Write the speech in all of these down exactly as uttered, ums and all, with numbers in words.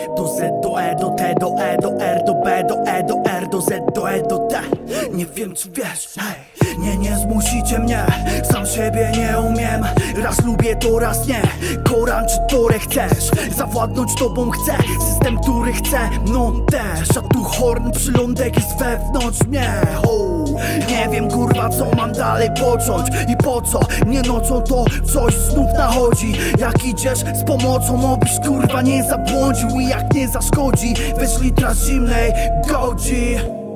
do Z do E do T do E do R do B do E do R do Z do E do T. Nie wiem czy wiesz, hej. Nie, nie zmusicie mnie, sam siebie nie umiem. Raz lubię to raz nie, Koran czy Torę chcesz, zawładnąć tobą chcę, system który chce mną też. A tu horn przylądek jest wewnątrz mnie. oh. Nie wiem kurwa co mam dalej począć i po co mnie nocą to coś znów nachodzi. Jak idziesz z pomocą, obyś kurwa nie zabłądził i jak nie zaszkodzi, weź litra zimnej godzi.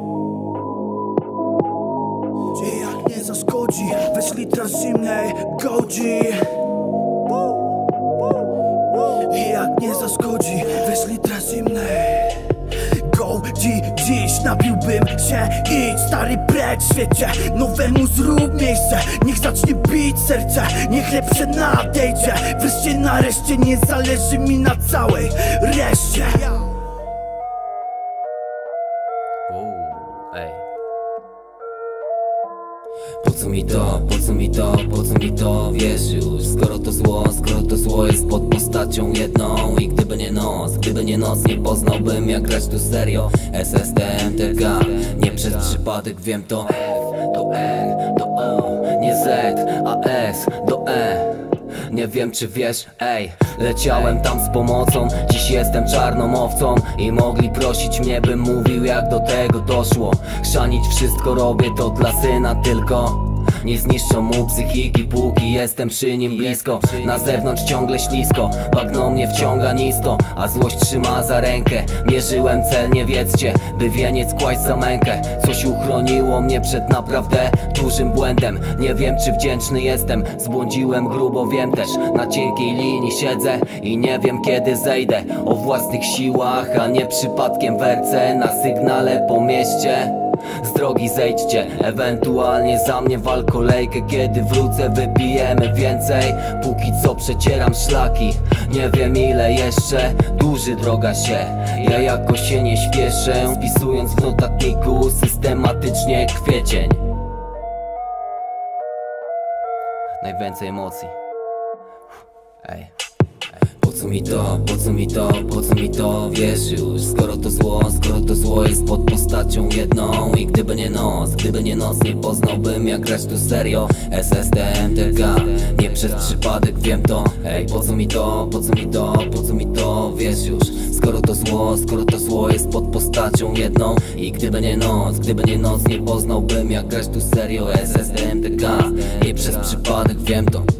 I jak nie zaszkodzi, weź litra zimnej godzi. I jak nie zaszkodzi, weź litra zimnej godzi. Dziś napiłbym się, idź stary precz w świecie, nowemu zrób miejsce. Niech zacznie bić serce, niech lepsze nadejdzie. Wreszcie nareszcie nie zależy mi na całej reszcie. Wow, ej. Po co mi to, po co mi to, po co mi to, wiesz już. Skoro to zło, skoro to zło jest pod postacią jedną. I gdyby nie noc, gdyby nie noc, nie poznałbym jak grać tu serio. S S T M T K, nie przez przypadek wiem to F do R do O, nie Z, a S do E. Nie wiem czy wiesz, ej, leciałem tam z pomocą. Dziś jestem czarną owcą i mogli prosić mnie, bym mówił jak do tego doszło. Chrzanić wszystko robię to dla syna tylko. Nie zniszczą mu psychiki, póki jestem przy nim blisko. Na zewnątrz ciągle ślisko, bagno mnie wciąga nisko, a złość trzyma za rękę. Mierzyłem cel, nie wiedzcie, by wieniec kłaść za mękę. Coś uchroniło mnie przed naprawdę dużym błędem. Nie wiem czy wdzięczny jestem, zbłądziłem grubo, wiem też. Na cienkiej linii siedzę i nie wiem kiedy zejdę. O własnych siłach, a nie przypadkiem wercę. Na sygnale po mieście z drogi zejdźcie, ewentualnie za mnie wal kolejkę. Kiedy wrócę wypijemy więcej, póki co przecieram szlaki. Nie wiem ile jeszcze dłuży droga się, ja jakoś się nie śpieszę, spisując w notatniku systematycznie kwiecień. Najwięcej emocji. Ej. Po co mi to, po co mi to, po co mi to, wiesz już. Skoro to zło, skoro to zło jest pod postacią jedną. I gdyby nie noc, gdyby nie noc, nie poznałbym jak grać tu serio. S S T M T K, nie przez przypadek wiem to. Ej, po co mi to, po co mi to, po co mi to, wiesz już. Skoro to zło, skoro to zło jest pod postacią jedną. I gdyby nie noc, gdyby nie noc, nie poznałbym jak grać tu serio. S S T M T K, nie przez przypadek wiem to.